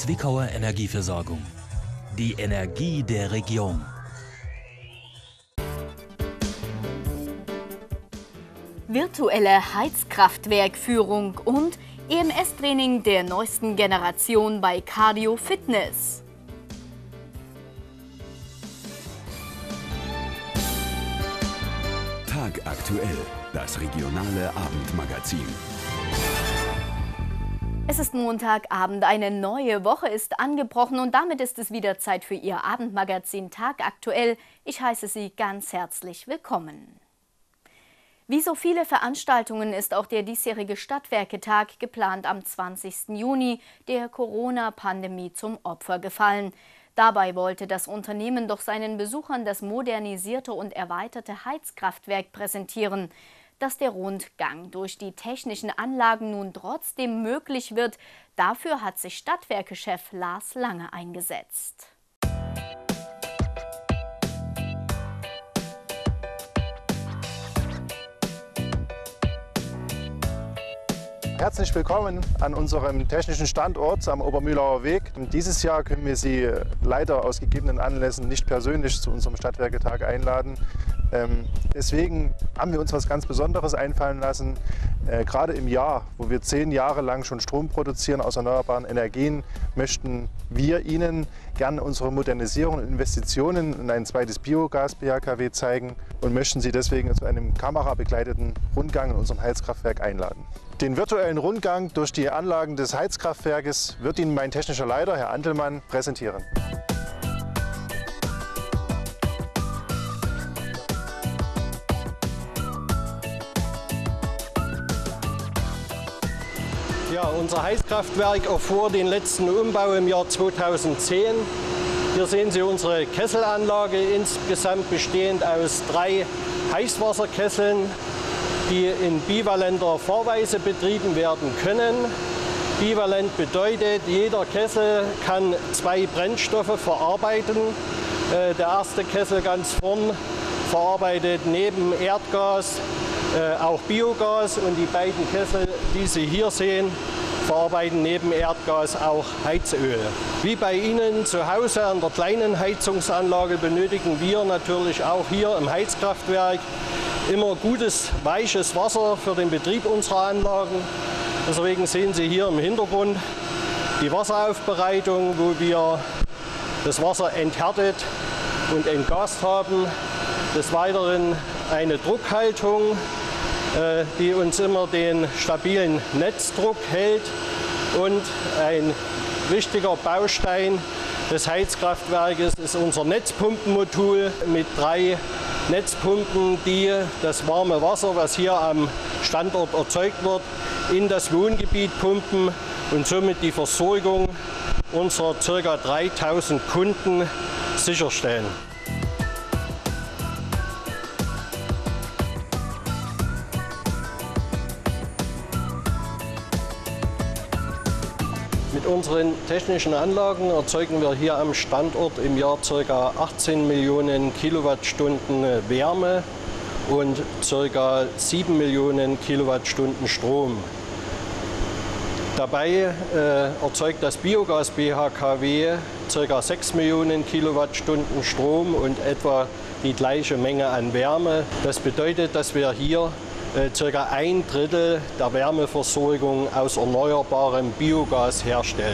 Zwickauer Energieversorgung. Die Energie der Region. Virtuelle Heizkraftwerkführung und EMS-Training der neuesten Generation bei Cardio Fitness. Tagaktuell, das regionale Abendmagazin. Es ist Montagabend, eine neue Woche ist angebrochen und damit ist es wieder Zeit für Ihr Abendmagazin Tagaktuell. Ich heiße Sie ganz herzlich willkommen. Wie so viele Veranstaltungen ist auch der diesjährige Stadtwerketag geplant am 20. Juni der Corona-Pandemie zum Opfer gefallen. Dabei wollte das Unternehmen doch seinen Besuchern das modernisierte und erweiterte Heizkraftwerk präsentieren. Dass der Rundgang durch die technischen Anlagen nun trotzdem möglich wird, dafür hat sich Stadtwerke-Chef Lars Lange eingesetzt. Herzlich willkommen an unserem technischen Standort am Obermühlauer Weg. Dieses Jahr können wir Sie leider aus gegebenen Anlässen nicht persönlich zu unserem Stadtwerketag einladen. Deswegen haben wir uns was ganz Besonderes einfallen lassen. Gerade im Jahr, wo wir 10 Jahre lang schon Strom produzieren aus erneuerbaren Energien, möchten wir Ihnen gerne unsere Modernisierung und Investitionen in ein zweites Biogas-BHKW zeigen und möchten Sie deswegen zu einem kamerabegleiteten Rundgang in unserem Heizkraftwerk einladen. Den virtuellen Rundgang durch die Anlagen des Heizkraftwerkes wird Ihnen mein technischer Leiter, Herr Antelmann, präsentieren. Ja, unser Heizkraftwerk erfuhr den letzten Umbau im Jahr 2010. Hier sehen Sie unsere Kesselanlage, insgesamt bestehend aus 3 Heißwasserkesseln, die in bivalenter Fahrweise betrieben werden können. Bivalent bedeutet, jeder Kessel kann 2 Brennstoffe verarbeiten. Der erste Kessel ganz vorn verarbeitet neben Erdgas auch Biogas und die beiden Kessel, die Sie hier sehen, verarbeiten neben Erdgas auch Heizöl. Wie bei Ihnen zu Hause an der kleinen Heizungsanlage benötigen wir natürlich auch hier im Heizkraftwerk immer gutes, weiches Wasser für den Betrieb unserer Anlagen. Deswegen sehen Sie hier im Hintergrund die Wasseraufbereitung, wo wir das Wasser enthärtet und entgast haben. Des Weiteren eine Druckhaltung, die uns immer den stabilen Netzdruck hält, und ein wichtiger Baustein des Heizkraftwerkes ist unser Netzpumpenmodul mit 3 Netzpumpen, die das warme Wasser, was hier am Standort erzeugt wird, in das Wohngebiet pumpen und somit die Versorgung unserer ca. 3000 Kunden sicherstellen. Mit unseren technischen Anlagen erzeugen wir hier am Standort im Jahr ca. 18 Millionen Kilowattstunden Wärme und ca. 7 Millionen Kilowattstunden Strom. Dabei erzeugt das Biogas BHKW ca. 6 Millionen Kilowattstunden Strom und etwa die gleiche Menge an Wärme. Das bedeutet, dass wir hier ca. 1/3 der Wärmeversorgung aus erneuerbarem Biogas herstellen.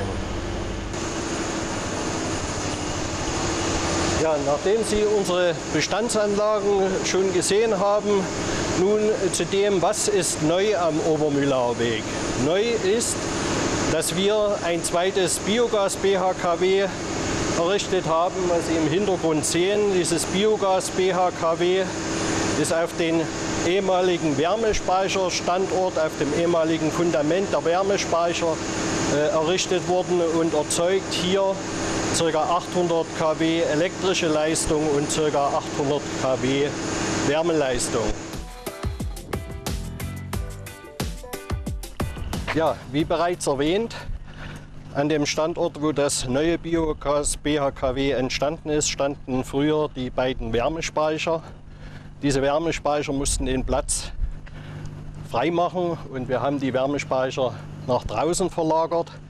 Ja, nachdem Sie unsere Bestandsanlagen schon gesehen haben, nun zu dem, was ist neu am Obermühlauer Weg. Neu ist, dass wir ein zweites Biogas-BHKW errichtet haben, was Sie im Hintergrund sehen. Dieses Biogas-BHKW ist auf den ehemaligen Wärmespeicherstandort, auf dem ehemaligen Fundament der Wärmespeicher errichtet worden und erzeugt hier ca. 800 kW elektrische Leistung und ca. 800 kW Wärmeleistung. Ja, wie bereits erwähnt, an dem Standort, wo das neue Biogas BHKW entstanden ist, standen früher die beiden Wärmespeicher. Diese Wärmespeicher mussten den Platz freimachen und wir haben die Wärmespeicher nach draußen verlagert.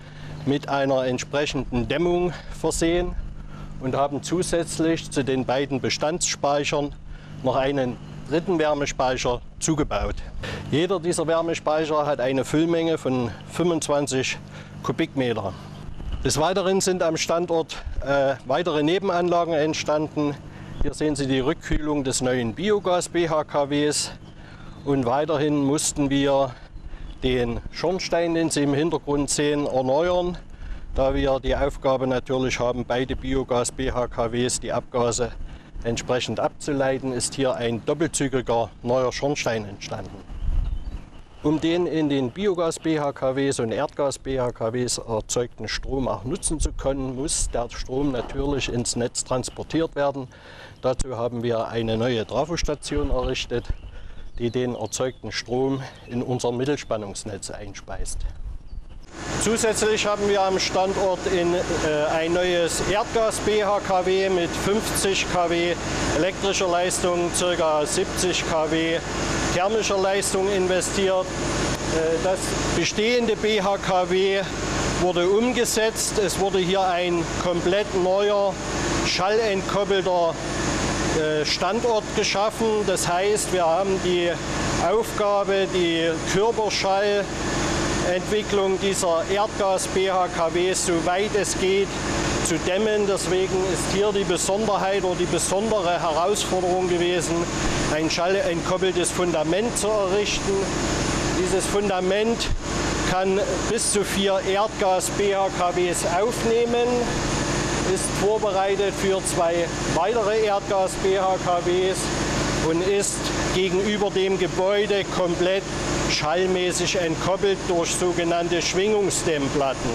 mit einer entsprechenden Dämmung versehen und haben zusätzlich zu den beiden Bestandsspeichern noch einen dritten Wärmespeicher zugebaut. Jeder dieser Wärmespeicher hat eine Füllmenge von 25 Kubikmeter. Des Weiteren sind am Standort weitere Nebenanlagen entstanden. Hier sehen Sie die Rückkühlung des neuen Biogas-BHKWs. Und weiterhin mussten wir den Schornstein, den Sie im Hintergrund sehen, erneuern, da wir die Aufgabe natürlich haben, beide Biogas-BHKWs die Abgase entsprechend abzuleiten, ist hier ein doppelzügiger neuer Schornstein entstanden. Um den in den Biogas-BHKWs und Erdgas-BHKWs erzeugten Strom auch nutzen zu können, muss der Strom natürlich ins Netz transportiert werden. Dazu haben wir eine neue Trafostation errichtet, die den erzeugten Strom in unser Mittelspannungsnetz einspeist. Zusätzlich haben wir am Standort ein neues Erdgas-BHKW mit 50 kW elektrischer Leistung, ca. 70 kW thermischer Leistung investiert. Das bestehende BHKW wurde umgesetzt. Es wurde hier ein komplett neuer, schallentkoppelter Standort geschaffen. Das heißt, wir haben die Aufgabe, die Körperschallentwicklung dieser Erdgas-BHKWs, soweit es geht, zu dämmen. Deswegen ist hier die Besonderheit oder die besondere Herausforderung gewesen, ein schallentkoppeltes Fundament zu errichten. Dieses Fundament kann bis zu 4 Erdgas-BHKWs aufnehmen, ist vorbereitet für 2 weitere Erdgas-BHKWs und ist gegenüber dem Gebäude komplett schallmäßig entkoppelt durch sogenannte Schwingungsdämmplatten.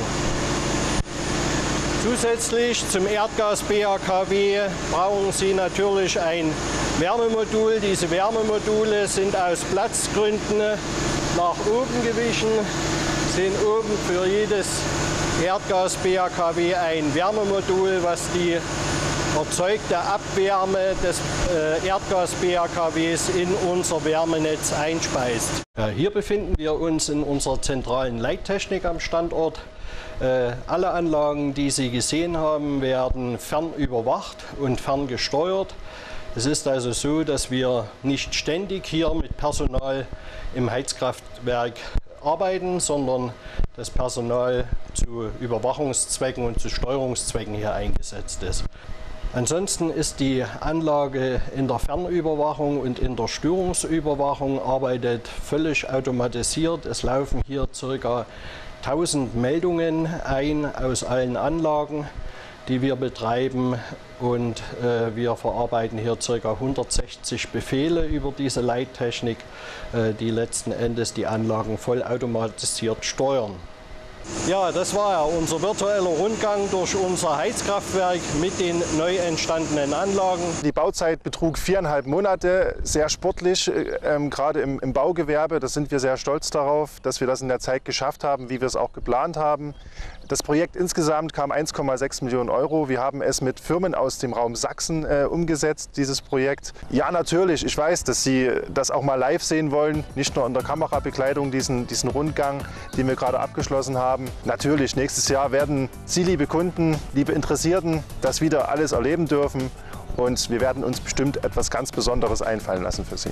Zusätzlich zum Erdgas-BHKW brauchen Sie natürlich ein Wärmemodul. Diese Wärmemodule sind aus Platzgründen nach oben gewichen, sind oben für jedes Erdgas-BHKW ein Wärmemodul, was die erzeugte Abwärme des Erdgas-BHKWs in unser Wärmenetz einspeist. Hier befinden wir uns in unserer zentralen Leittechnik am Standort. Alle Anlagen, die Sie gesehen haben, werden fernüberwacht und ferngesteuert. Es ist also so, dass wir nicht ständig hier mit Personal im Heizkraftwerk arbeiten, sondern das Personal zu Überwachungszwecken und zu Steuerungszwecken hier eingesetzt ist. Ansonsten ist die Anlage in der Fernüberwachung und in der Störungsüberwachung arbeitet völlig automatisiert. Es laufen hier ca. 1000 Meldungen ein aus allen Anlagen, die wir betreiben, und wir verarbeiten hier ca. 160 Befehle über diese Leittechnik, die letzten Endes die Anlagen vollautomatisiert steuern. Ja, das war ja unser virtueller Rundgang durch unser Heizkraftwerk mit den neu entstandenen Anlagen. Die Bauzeit betrug 4,5 Monate, sehr sportlich, gerade im Baugewerbe. Da sind wir sehr stolz darauf, dass wir das in der Zeit geschafft haben, wie wir es auch geplant haben. Das Projekt insgesamt kam 1,6 Millionen Euro. Wir haben es mit Firmen aus dem Raum Sachsen umgesetzt, dieses Projekt. Ja, natürlich, ich weiß, dass Sie das auch mal live sehen wollen, nicht nur in der Kamerabekleidung, diesen Rundgang, den wir gerade abgeschlossen haben. Natürlich, nächstes Jahr werden Sie, liebe Kunden, liebe Interessierten, das wieder alles erleben dürfen. Und wir werden uns bestimmt etwas ganz Besonderes einfallen lassen für Sie.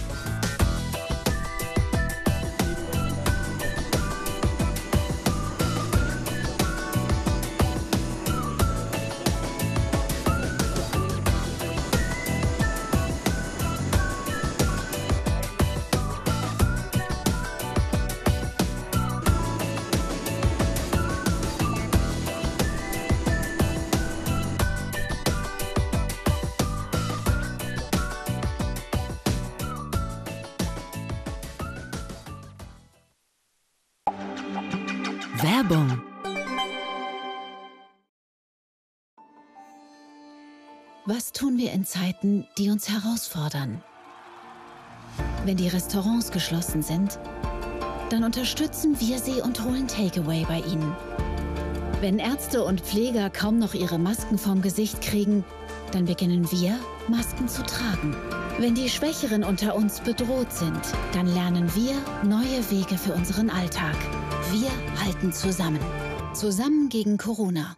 Werbung. Was tun wir in Zeiten, die uns herausfordern? Wenn die Restaurants geschlossen sind, dann unterstützen wir sie und holen Takeaway bei ihnen. Wenn Ärzte und Pfleger kaum noch ihre Masken vom Gesicht kriegen, dann beginnen wir, Masken zu tragen. Wenn die Schwächeren unter uns bedroht sind, dann lernen wir neue Wege für unseren Alltag. Wir halten zusammen. Zusammen gegen Corona.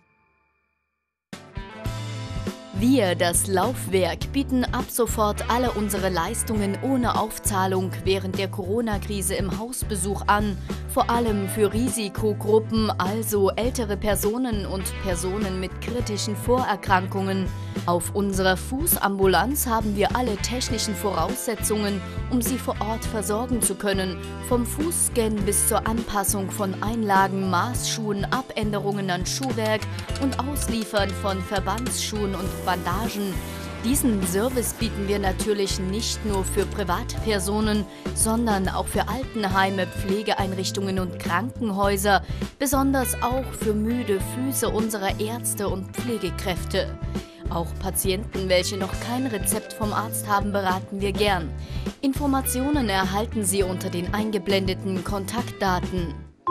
Wir, das Laufwerk, bieten ab sofort alle unsere Leistungen ohne Aufzahlung während der Corona-Krise im Hausbesuch an. Vor allem für Risikogruppen, also ältere Personen und Personen mit kritischen Vorerkrankungen. Auf unserer Fußambulanz haben wir alle technischen Voraussetzungen, um sie vor Ort versorgen zu können. Vom Fußscan bis zur Anpassung von Einlagen, Maßschuhen, Abänderungen an Schuhwerk und Ausliefern von Verbandsschuhen und Bandagen. Diesen Service bieten wir natürlich nicht nur für Privatpersonen, sondern auch für Altenheime, Pflegeeinrichtungen und Krankenhäuser, besonders auch für müde Füße unserer Ärzte und Pflegekräfte. Auch Patienten, welche noch kein Rezept vom Arzt haben, beraten wir gern. Informationen erhalten Sie unter den eingeblendeten Kontaktdaten.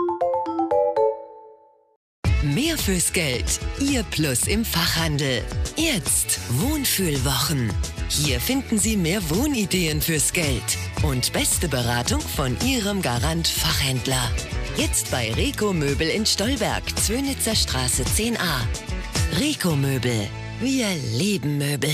Mehr fürs Geld. Ihr Plus im Fachhandel. Jetzt Wohnfühlwochen. Hier finden Sie mehr Wohnideen fürs Geld und beste Beratung von Ihrem Garant Fachhändler. Jetzt bei Reco Möbel in Stolberg, Zwönitzer Straße 10a. Reco Möbel. Wir lieben Möbel.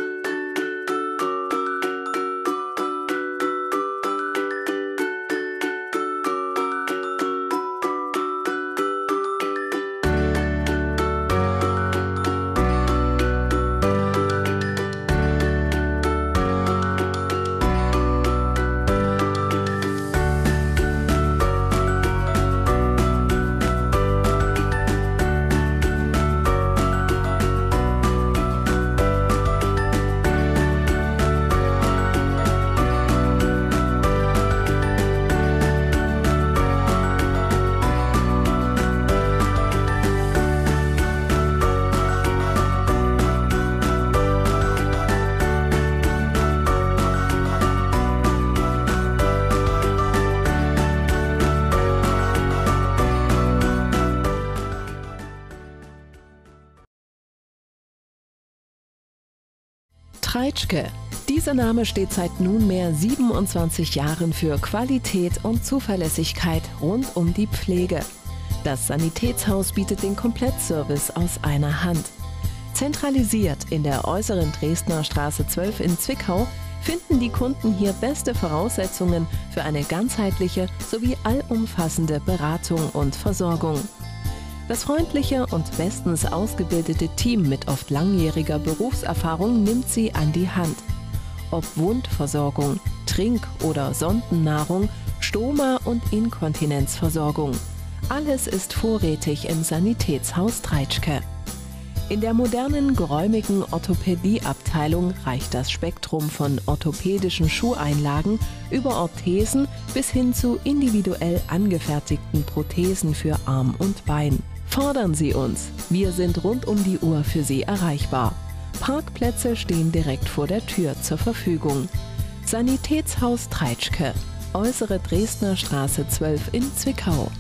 Treitschke. Dieser Name steht seit nunmehr 27 Jahren für Qualität und Zuverlässigkeit rund um die Pflege. Das Sanitätshaus bietet den Komplettservice aus einer Hand. Zentralisiert in der äußeren Dresdner Straße 12 in Zwickau finden die Kunden hier beste Voraussetzungen für eine ganzheitliche sowie allumfassende Beratung und Versorgung. Das freundliche und bestens ausgebildete Team mit oft langjähriger Berufserfahrung nimmt sie an die Hand. Ob Wundversorgung, Trink- oder Sondennahrung, Stoma- und Inkontinenzversorgung. Alles ist vorrätig im Sanitätshaus Treitschke. In der modernen, geräumigen Orthopädieabteilung reicht das Spektrum von orthopädischen Schuheinlagen über Orthesen bis hin zu individuell angefertigten Prothesen für Arm und Bein. Fordern Sie uns, wir sind rund um die Uhr für Sie erreichbar. Parkplätze stehen direkt vor der Tür zur Verfügung. Sanitätshaus Treitschke, äußere Dresdner Straße 12 in Zwickau.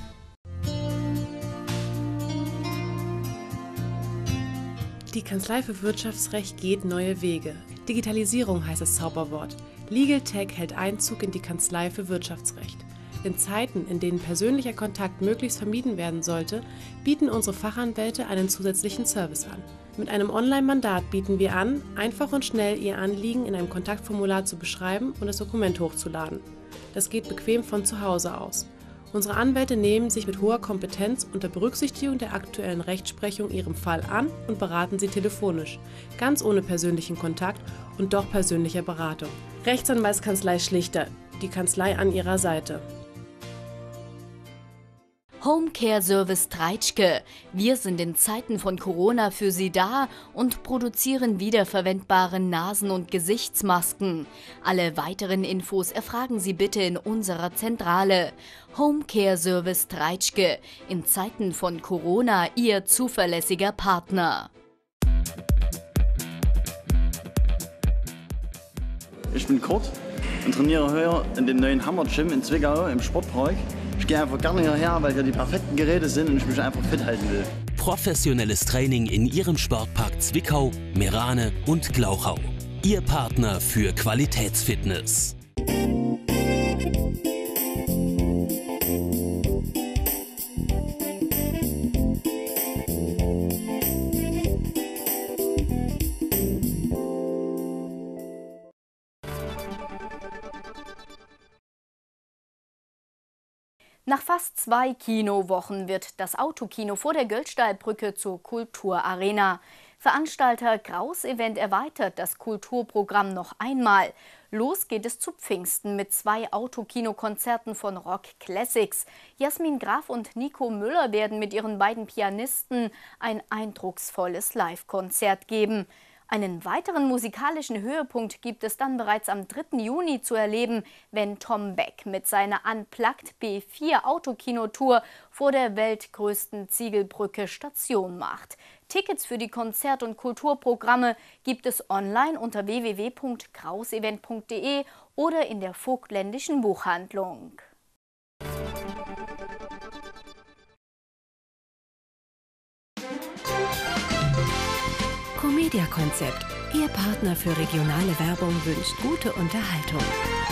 Die Kanzlei für Wirtschaftsrecht geht neue Wege. Digitalisierung heißt das Zauberwort. Legal Tech hält Einzug in die Kanzlei für Wirtschaftsrecht. In Zeiten, in denen persönlicher Kontakt möglichst vermieden werden sollte, bieten unsere Fachanwälte einen zusätzlichen Service an. Mit einem Online-Mandat bieten wir an, einfach und schnell Ihr Anliegen in einem Kontaktformular zu beschreiben und das Dokument hochzuladen. Das geht bequem von zu Hause aus. Unsere Anwälte nehmen sich mit hoher Kompetenz unter Berücksichtigung der aktuellen Rechtsprechung Ihrem Fall an und beraten Sie telefonisch, ganz ohne persönlichen Kontakt und doch persönlicher Beratung. Rechtsanwaltskanzlei Schlichter, die Kanzlei an Ihrer Seite. Homecare Service Treitschke. Wir sind in Zeiten von Corona für Sie da und produzieren wiederverwendbare Nasen- und Gesichtsmasken. Alle weiteren Infos erfragen Sie bitte in unserer Zentrale. Homecare Service Treitschke. In Zeiten von Corona Ihr zuverlässiger Partner. Ich bin Kurt und trainiere hier in dem neuen Hammer Gym in Zwickau im Sportpark. Ich gehe einfach gerne hierher, weil hier die perfekten Geräte sind und ich mich einfach fit halten will. Professionelles Training in Ihrem Sportpark Zwickau, Meerane und Glauchau. Ihr Partner für Qualitätsfitness. Nach fast 2 Kinowochen wird das Autokino vor der Göldstallbrücke zur Kulturarena. Veranstalter Kraus Event erweitert das Kulturprogramm noch einmal. Los geht es zu Pfingsten mit 2 Autokinokonzerten von Rock Classics. Jasmin Graf und Nico Müller werden mit ihren beiden Pianisten ein eindrucksvolles Live-Konzert geben. Einen weiteren musikalischen Höhepunkt gibt es dann bereits am 3. Juni zu erleben, wenn Tom Beck mit seiner Unplugged B4 Autokinotour vor der weltgrößten Ziegelbrücke Station macht. Tickets für die Konzert- und Kulturprogramme gibt es online unter www.krausevent.de oder in der Vogtländischen Buchhandlung. Comedia Konzept. Ihr Partner für regionale Werbung wünscht gute Unterhaltung.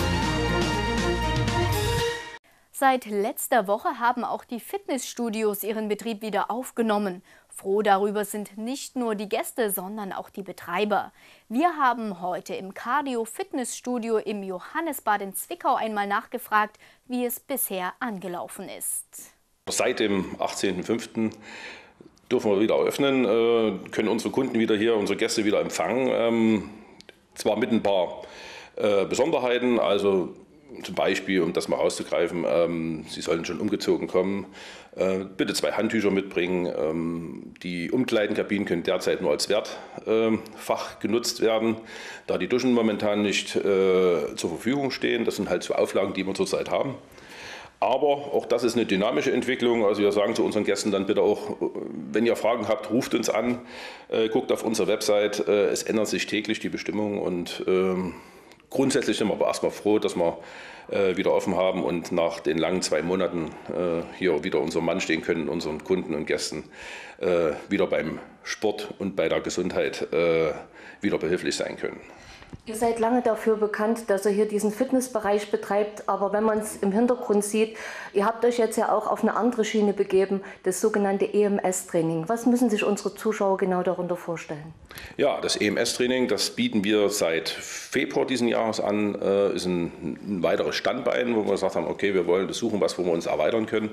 Seit letzter Woche haben auch die Fitnessstudios ihren Betrieb wieder aufgenommen. Froh darüber sind nicht nur die Gäste, sondern auch die Betreiber. Wir haben heute im Cardio-Fitnessstudio im Johannesbad in Zwickau einmal nachgefragt, wie es bisher angelaufen ist. Seit dem 18.05. dürfen wir wieder öffnen, können unsere Kunden wieder hier, unsere Gäste wieder empfangen. Zwar mit ein paar Besonderheiten, also zum Beispiel, um das mal rauszugreifen, Sie sollen schon umgezogen kommen, bitte 2 Handtücher mitbringen. Die Umkleidenkabinen können derzeit nur als Wertfach genutzt werden, da die Duschen momentan nicht zur Verfügung stehen. Das sind halt so Auflagen, die wir zurzeit haben. Aber auch das ist eine dynamische Entwicklung. Also wir sagen zu unseren Gästen dann bitte auch, wenn ihr Fragen habt, ruft uns an, guckt auf unsere Website. Es ändern sich täglich die Bestimmungen und grundsätzlich sind wir aber erstmal froh, dass wir wieder offen haben und nach den langen 2 Monaten hier wieder unserem Mann stehen können, unseren Kunden und Gästen wieder beim Sport und bei der Gesundheit wieder behilflich sein können. Ihr seid lange dafür bekannt, dass ihr hier diesen Fitnessbereich betreibt, aber wenn man es im Hintergrund sieht, ihr habt euch jetzt ja auch auf eine andere Schiene begeben, das sogenannte EMS-Training. Was müssen sich unsere Zuschauer genau darunter vorstellen? Ja, das EMS-Training, das bieten wir seit Februar diesen Jahres an, ist ein weiteres Standbein, wo wir gesagt haben, okay, wir wollen das suchen, was wo wir uns erweitern können.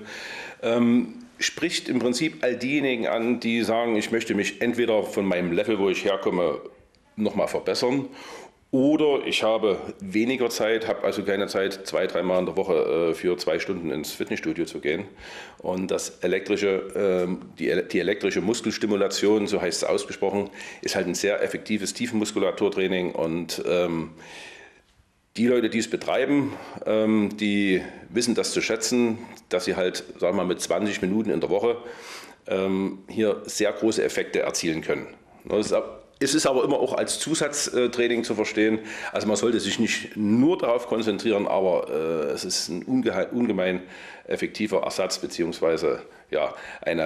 Spricht im Prinzip all diejenigen an, die sagen, ich möchte mich entweder von meinem Level, wo ich herkomme, nochmal verbessern. Oder ich habe weniger Zeit, habe also keine Zeit, 2-3 Mal in der Woche für 2 Stunden ins Fitnessstudio zu gehen. Und das die elektrische Muskelstimulation, so heißt es ausgesprochen, ist halt ein sehr effektives Tiefenmuskulaturtraining. Und die Leute, die es betreiben, die wissen das zu schätzen, dass sie halt, sagen wir mal, mit 20 Minuten in der Woche hier sehr große Effekte erzielen können. Es ist aber immer auch als Zusatztraining zu verstehen. Also man sollte sich nicht nur darauf konzentrieren, aber es ist ein ungemein effektiver Ersatz bzw. ja,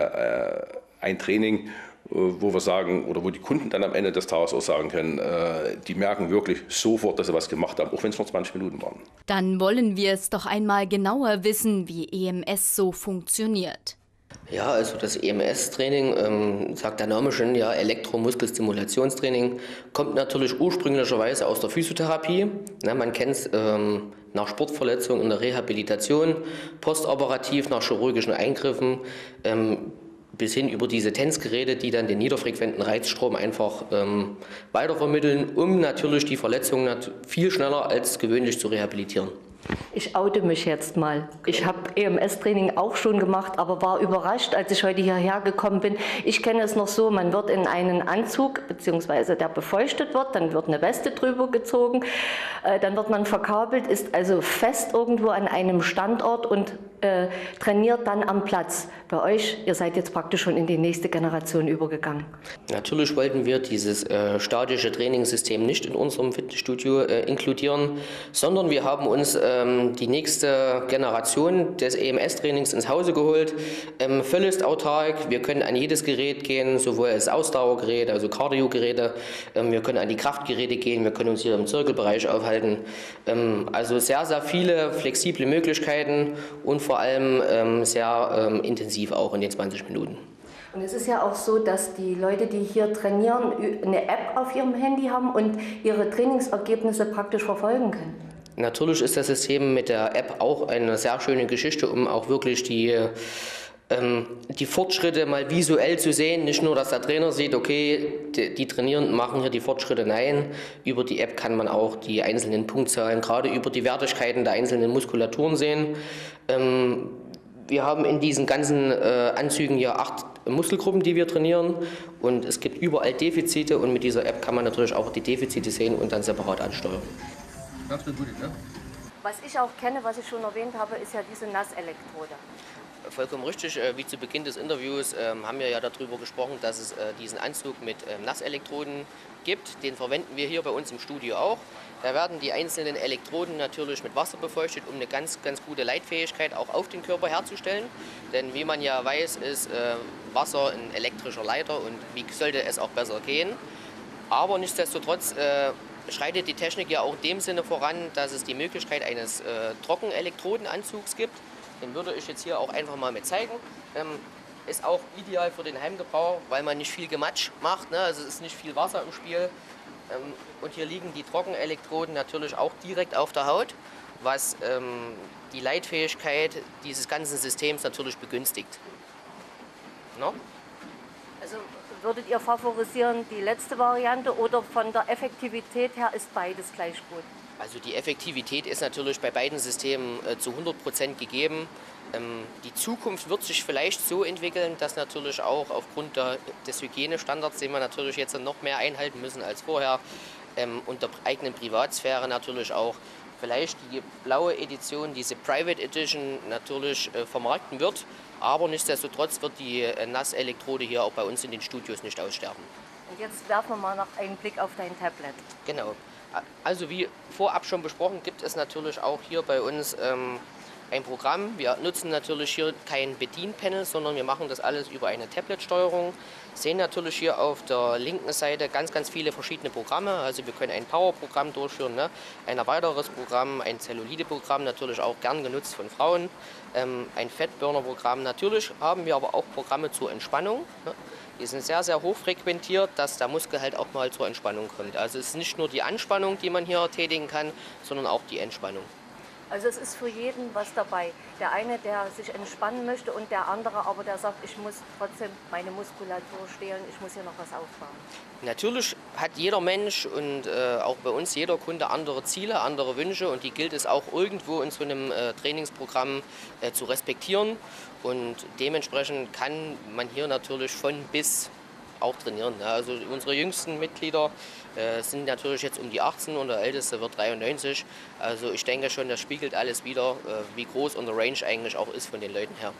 ein Training, wo wir sagen oder wo die Kunden dann am Ende des Tages auch sagen können, die merken wirklich sofort, dass sie was gemacht haben, auch wenn es nur 20 Minuten waren. Dann wollen wir es doch einmal genauer wissen, wie EMS so funktioniert. Ja, also das EMS-Training, sagt der Name schon, ja, Elektromuskelstimulationstraining, kommt natürlich ursprünglicherweise aus der Physiotherapie. Na, man kennt es nach Sportverletzungen in der Rehabilitation, postoperativ nach chirurgischen Eingriffen, bis hin über diese TENS-Geräte, die dann den niederfrequenten Reizstrom einfach weitervermitteln, um natürlich die Verletzungen viel schneller als gewöhnlich zu rehabilitieren. Ich oute mich jetzt mal. Ich habe EMS-Training auch schon gemacht, aber war überrascht, als ich heute hierher gekommen bin. Ich kenne es noch so, man wird in einen Anzug, beziehungsweise der befeuchtet wird, dann wird eine Weste drüber gezogen, dann wird man verkabelt, ist also fest irgendwo an einem Standort und trainiert dann am Platz. Bei euch, ihr seid jetzt praktisch schon in die nächste Generation übergegangen. Natürlich wollten wir dieses statische Trainingssystem nicht in unserem Fitnessstudio inkludieren, sondern wir haben uns die nächste Generation des EMS-Trainings ins Hause geholt. Völlig autark, wir können an jedes Gerät gehen, sowohl als Ausdauergerät, also Cardio-Geräte, wir können an die Kraftgeräte gehen, wir können uns hier im Zirkelbereich aufhalten. Also sehr, sehr viele flexible Möglichkeiten und vor allem sehr intensiv auch in den 20 Minuten. Und es ist ja auch so, dass die Leute, die hier trainieren, eine App auf ihrem Handy haben und ihre Trainingsergebnisse praktisch verfolgen können. Natürlich ist das System mit der App auch eine sehr schöne Geschichte, um auch wirklich die Fortschritte mal visuell zu sehen. Nicht nur, dass der Trainer sieht, okay, die Trainierenden machen hier die Fortschritte. Nein, über die App kann man auch die einzelnen Punktzahlen, gerade über die Wertigkeiten der einzelnen Muskulaturen sehen. Wir haben in diesen ganzen Anzügen hier 8 Muskelgruppen, die wir trainieren, und es gibt überall Defizite, und mit dieser App kann man natürlich auch die Defizite sehen und dann separat ansteuern. Absolut gut, ne? Was ich auch kenne, was ich schon erwähnt habe, ist ja diese Nasselektrode. Vollkommen richtig. Wie zu Beginn des Interviews haben wir ja darüber gesprochen, dass es diesen Anzug mit Nasselektroden gibt. Den verwenden wir hier bei uns im Studio auch. Da werden die einzelnen Elektroden natürlich mit Wasser befeuchtet, um eine ganz gute Leitfähigkeit auch auf den Körper herzustellen. Denn wie man ja weiß, ist Wasser ein elektrischer Leiter, und wie sollte es auch besser gehen. Aber nichtsdestotrotz schreitet die Technik ja auch in dem Sinne voran, dass es die Möglichkeit eines Trockenelektrodenanzugs gibt. Den würde ich jetzt hier auch einfach mal mit zeigen. Ist auch ideal für den Heimgebrauch, weil man nicht viel Gematsch macht, ne? Also es ist nicht viel Wasser im Spiel. Und hier liegen die Trockenelektroden natürlich auch direkt auf der Haut, was die Leitfähigkeit dieses ganzen Systems natürlich begünstigt. No? Also würdet ihr favorisieren die letzte Variante, oder von der Effektivität her ist beides gleich gut? Also die Effektivität ist natürlich bei beiden Systemen zu 100% gegeben. Die Zukunft wird sich vielleicht so entwickeln, dass natürlich auch aufgrund des Hygienestandards, den wir natürlich jetzt noch mehr einhalten müssen als vorher, und der eigenen Privatsphäre natürlich auch vielleicht die blaue Edition, diese Private Edition, natürlich vermarkten wird. Aber nichtsdestotrotz wird die Nasselektrode hier auch bei uns in den Studios nicht aussterben. Und jetzt werfen wir mal noch einen Blick auf dein Tablet. Genau. Also wie vorab schon besprochen, gibt es natürlich auch hier bei uns ein Programm. Wir nutzen natürlich hier kein Bedienpanel, sondern wir machen das alles über eine Tablet-Steuerung. Sehen natürlich hier auf der linken Seite ganz viele verschiedene Programme. Also wir können ein Power-Programm durchführen, ne? Ein weiteres Programm, ein Zellulite-Programm, natürlich auch gern genutzt von Frauen. Ein Fettburner-Programm. Natürlich haben wir aber auch Programme zur Entspannung, ne? Die sind sehr hoch frequentiert, dass der Muskel halt auch mal zur Entspannung kommt. Also es ist nicht nur die Anspannung, die man hier tätigen kann, sondern auch die Entspannung. Also es ist für jeden was dabei. Der eine, der sich entspannen möchte, und der andere aber, der sagt, ich muss trotzdem meine Muskulatur stehlen, ich muss hier noch was aufbauen. Natürlich hat jeder Mensch und auch bei uns jeder Kunde andere Ziele, andere Wünsche, und die gilt es auch irgendwo in so einem Trainingsprogramm zu respektieren. Und dementsprechend kann man hier natürlich von bis auch trainieren. Also unsere jüngsten Mitglieder sind natürlich jetzt um die 18 und der älteste wird 93. Also ich denke schon, das spiegelt alles wider, wie groß unsere Range eigentlich auch ist von den Leuten her.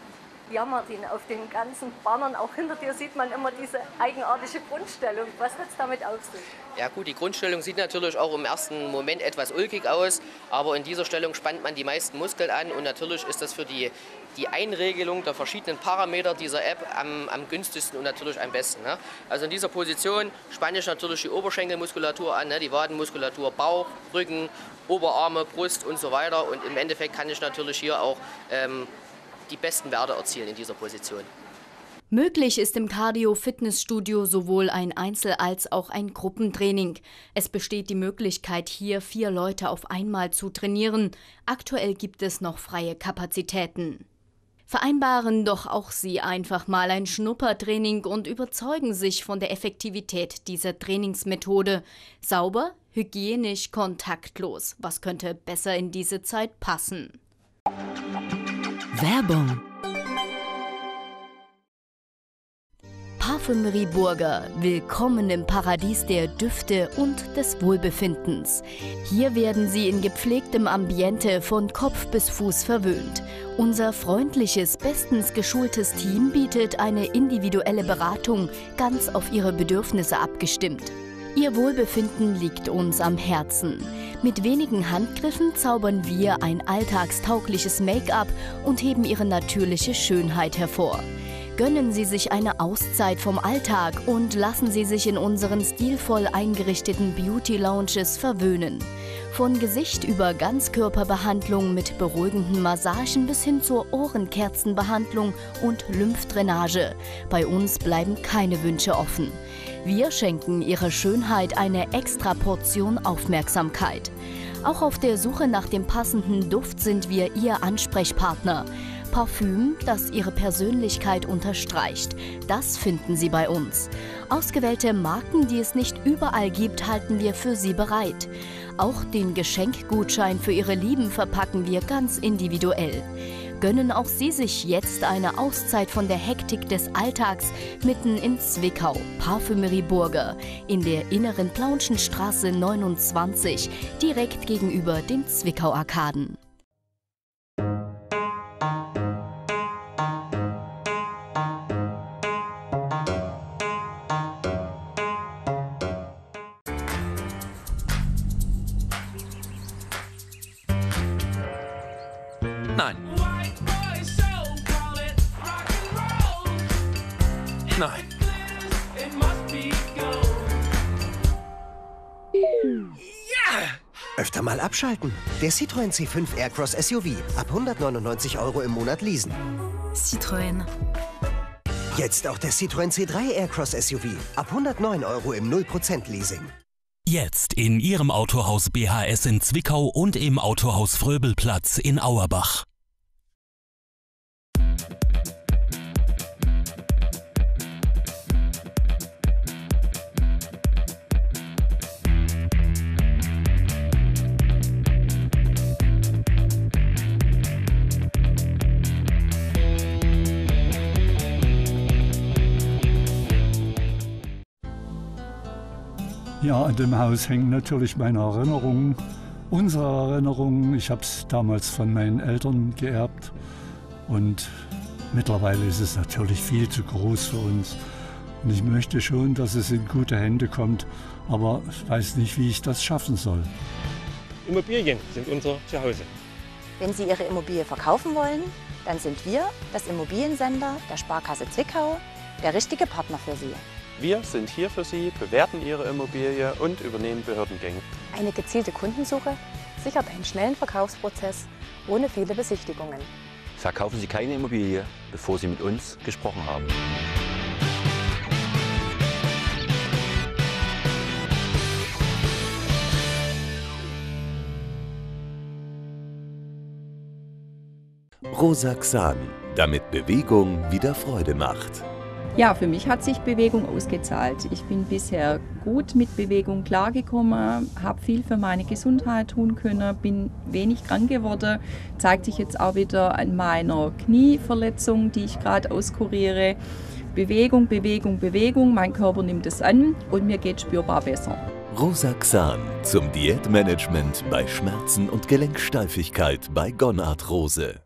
Ja, Martin, auf den ganzen Bannern, auch hinter dir, sieht man immer diese eigenartige Grundstellung. Was hat es damit auf sich? Ja gut, die Grundstellung sieht natürlich auch im ersten Moment etwas ulkig aus, aber in dieser Stellung spannt man die meisten Muskeln an, und natürlich ist das für die Einregelung der verschiedenen Parameter dieser App am günstigsten und natürlich am besten, ne? Also in dieser Position spanne ich natürlich die Oberschenkelmuskulatur an, ne? Die Wadenmuskulatur, Bauch, Rücken, Oberarme, Brust und so weiter, und im Endeffekt kann ich natürlich hier auch die besten Werte erzielen in dieser Position. Möglich ist im Cardio-Fitnessstudio sowohl ein Einzel- als auch ein Gruppentraining. Es besteht die Möglichkeit, hier 4 Leute auf einmal zu trainieren. Aktuell gibt es noch freie Kapazitäten. Vereinbaren doch auch Sie einfach mal ein Schnuppertraining und überzeugen sich von der Effektivität dieser Trainingsmethode. Sauber, hygienisch, kontaktlos. Was könnte besser in diese Zeit passen? Werbung. Parfümerie Burger, willkommen im Paradies der Düfte und des Wohlbefindens. Hier werden Sie in gepflegtem Ambiente von Kopf bis Fuß verwöhnt. Unser freundliches, bestens geschultes Team bietet eine individuelle Beratung, ganz auf Ihre Bedürfnisse abgestimmt. Ihr Wohlbefinden liegt uns am Herzen. Mit wenigen Handgriffen zaubern wir ein alltagstaugliches Make-up und heben Ihre natürliche Schönheit hervor. Gönnen Sie sich eine Auszeit vom Alltag und lassen Sie sich in unseren stilvoll eingerichteten Beauty-Lounges verwöhnen. Von Gesicht über Ganzkörperbehandlung mit beruhigenden Massagen bis hin zur Ohrenkerzenbehandlung und Lymphdrainage. Bei uns bleiben keine Wünsche offen. Wir schenken Ihrer Schönheit eine extra Portion Aufmerksamkeit. Auch auf der Suche nach dem passenden Duft sind wir Ihr Ansprechpartner. Parfüm, das Ihre Persönlichkeit unterstreicht. Das finden Sie bei uns. Ausgewählte Marken, die es nicht überall gibt, halten wir für Sie bereit. Auch den Geschenkgutschein für Ihre Lieben verpacken wir ganz individuell. Gönnen auch Sie sich jetzt eine Auszeit von der Hektik des Alltags mitten in Zwickau. Parfümerie Burger in der inneren Plaunschenstraße 29, direkt gegenüber den Zwickau-Arkaden. Nein. Nein. Ja! Öfter mal abschalten. Der Citroën C5 Aircross SUV. Ab 199 € im Monat leasen. Citroën. Jetzt auch der Citroën C3 Aircross SUV. Ab 109 € im 0% Leasing. Jetzt in Ihrem Autohaus BHS in Zwickau und im Autohaus Fröbelplatz in Auerbach. Ja, an dem Haus hängen natürlich meine Erinnerungen, unsere Erinnerungen. Ich habe es damals von meinen Eltern geerbt und mittlerweile ist es natürlich viel zu groß für uns. Und ich möchte schon, dass es in gute Hände kommt, aber ich weiß nicht, wie ich das schaffen soll. Immobilien sind unser Zuhause. Wenn Sie Ihre Immobilie verkaufen wollen, dann sind wir, das Immobiliensender der Sparkasse Zwickau, der richtige Partner für Sie. Wir sind hier für Sie, bewerten Ihre Immobilie und übernehmen Behördengänge. Eine gezielte Kundensuche sichert einen schnellen Verkaufsprozess ohne viele Besichtigungen. Verkaufen Sie keine Immobilie, bevor Sie mit uns gesprochen haben. Rosaxan, damit Bewegung wieder Freude macht. Ja, für mich hat sich Bewegung ausgezahlt. Ich bin bisher gut mit Bewegung klargekommen, habe viel für meine Gesundheit tun können, bin wenig krank geworden. Zeigt sich jetzt auch wieder an meiner Knieverletzung, die ich gerade auskuriere. Bewegung, Bewegung, Bewegung, mein Körper nimmt es an und mir geht spürbar besser. Rosaxan zum Diätmanagement bei Schmerzen und Gelenksteifigkeit bei Gonarthrose.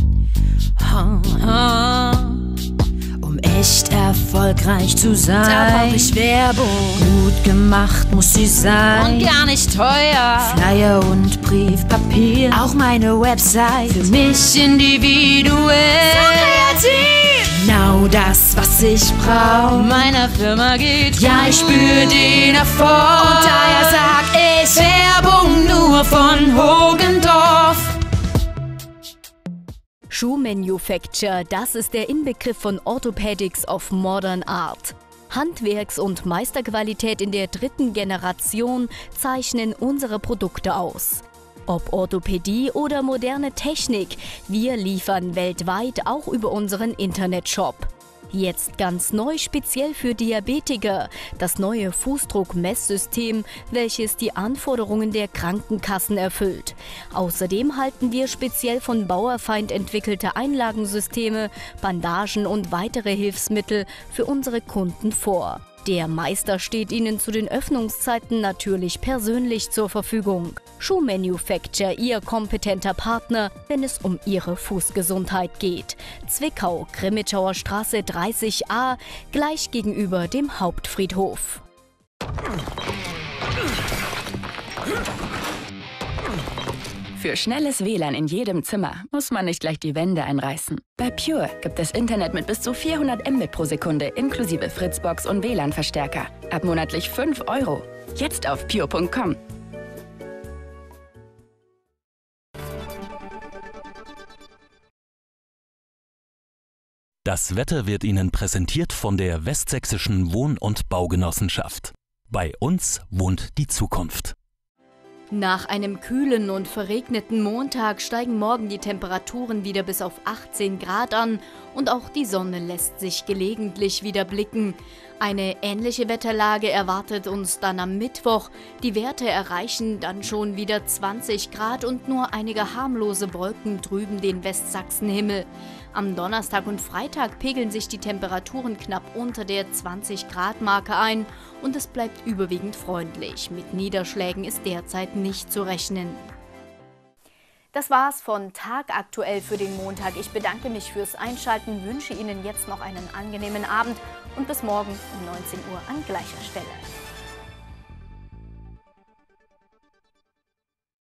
Um echt erfolgreich zu sein, da brauch ich Werbung. Gut gemacht muss sie sein Und gar nicht teuer. Flyer und Briefpapier, auch meine Website, für mich individuell. So kreativ. Genau das, was ich brauch. Meiner Firma geht ja, ich spür den Erfolg. Und daher sag ich Werbung nur von Hogendorf. Shoe Manufacture, das ist der Inbegriff von Orthopedics of Modern Art. Handwerks- und Meisterqualität in der 3. Generation zeichnen unsere Produkte aus. Ob Orthopädie oder moderne Technik, wir liefern weltweit auch über unseren Internetshop. Jetzt ganz neu speziell für Diabetiker, das neue Fußdruck-Messsystem, welches die Anforderungen der Krankenkassen erfüllt. Außerdem halten wir speziell von Bauerfeind entwickelte Einlagensysteme, Bandagen und weitere Hilfsmittel für unsere Kunden vor. Der Meister steht Ihnen zu den Öffnungszeiten natürlich persönlich zur Verfügung. Shoe Manufacture, Ihr kompetenter Partner, wenn es um Ihre Fußgesundheit geht. Zwickau, Grimmitschauer Straße 30a, gleich gegenüber dem Hauptfriedhof. Für schnelles WLAN in jedem Zimmer muss man nicht gleich die Wände einreißen. Bei Pure gibt es Internet mit bis zu 400 Mbit pro Sekunde inklusive Fritzbox und WLAN-Verstärker. Ab monatlich 5 €. Jetzt auf pure.com. Das Wetter wird Ihnen präsentiert von der Westsächsischen Wohn- und Baugenossenschaft. Bei uns wohnt die Zukunft. Nach einem kühlen und verregneten Montag steigen morgen die Temperaturen wieder bis auf 18 Grad an und auch die Sonne lässt sich gelegentlich wieder blicken. Eine ähnliche Wetterlage erwartet uns dann am Mittwoch. Die Werte erreichen dann schon wieder 20 Grad und nur einige harmlose Wolken trüben den Westsachsenhimmel. Am Donnerstag und Freitag pegeln sich die Temperaturen knapp unter der 20-Grad-Marke ein und es bleibt überwiegend freundlich. Mit Niederschlägen ist derzeit nicht zu rechnen. Das war's von Tagaktuell für den Montag. Ich bedanke mich fürs Einschalten, wünsche Ihnen jetzt noch einen angenehmen Abend und bis morgen um 19 Uhr an gleicher Stelle.